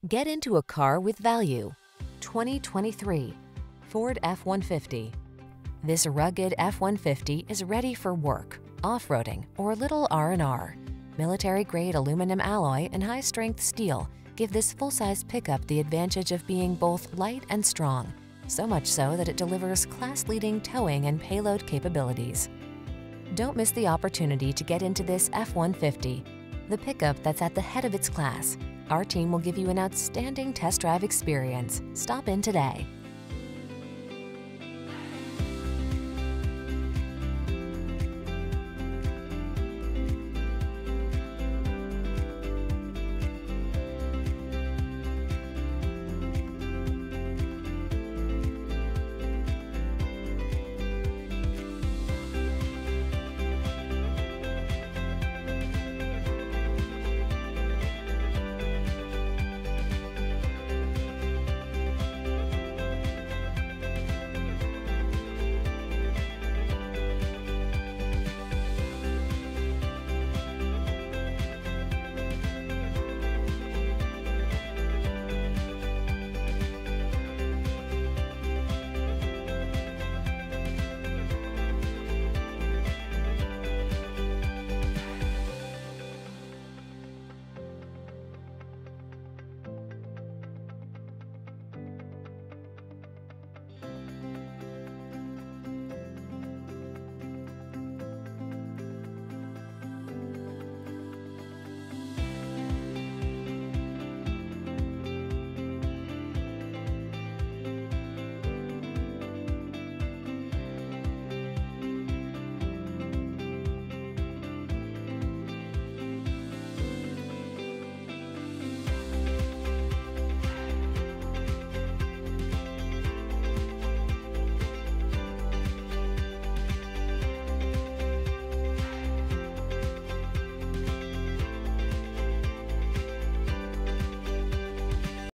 Get into a car with value. 2023 Ford F-150. This rugged F-150 is ready for work, off-roading, or a little R&R. Military-grade aluminum alloy and high-strength steel give this full-size pickup the advantage of being both light and strong, so much so that it delivers class-leading towing and payload capabilities. Don't miss the opportunity to get into this F-150, the pickup that's at the head of its class. Our team will give you an outstanding test drive experience. Stop in today.